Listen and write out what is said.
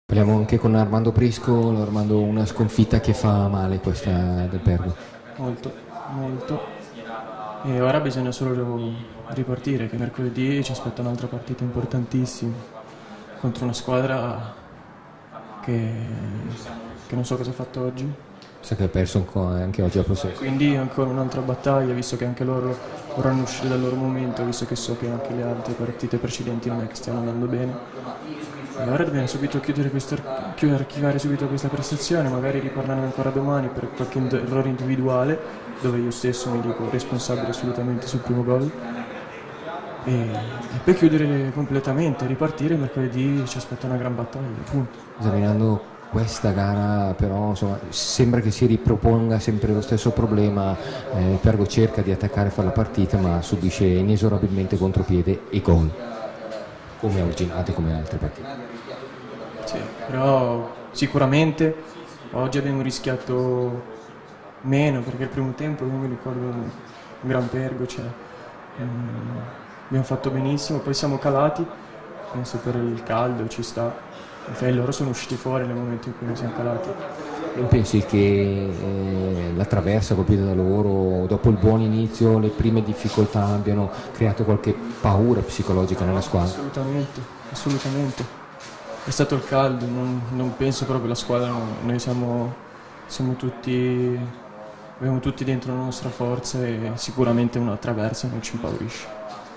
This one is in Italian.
Parliamo anche con Armando Prisco. Armando, una sconfitta che fa male questa del Pergo. Molto, molto. E ora bisogna solo ripartire, che mercoledì ci aspetta un'altra partita importantissima contro una squadra che, che non so cosa ha fatto oggi. Sa che ha perso anche oggi a possesso. Quindi ancora un'altra battaglia, visto che anche loro vorranno uscire dal loro momento, visto che so che anche le altre partite precedenti non è che stiano andando bene. E ora dobbiamo subito archivare subito questa prestazione, magari riparlarne ancora domani per qualche errore individuale, dove io stesso mi dico responsabile assolutamente sul primo gol. E poi chiudere completamente, ripartire. Mercoledì ci aspetta una gran battaglia, punto. Esaminando questa gara, però, insomma, sembra che si riproponga sempre lo stesso problema. Il Pergo cerca di attaccare e fare la partita, ma subisce inesorabilmente contropiede e gol, come oggi, come altre partite. Sì, però sicuramente oggi abbiamo rischiato meno, perché il primo tempo io mi ricordo un gran Pergo, cioè, abbiamo fatto benissimo, poi siamo calati, penso per il caldo ci sta, e loro sono usciti fuori nel momento in cui noi siamo calati. Non pensi che la traversa colpita da loro, dopo il buon inizio, le prime difficoltà abbiano creato qualche paura psicologica nella squadra? Assolutamente, assolutamente. È stato il caldo, non penso proprio la squadra, noi siamo tutti, abbiamo tutti dentro la nostra forza e sicuramente una traversa non ci impaurisce.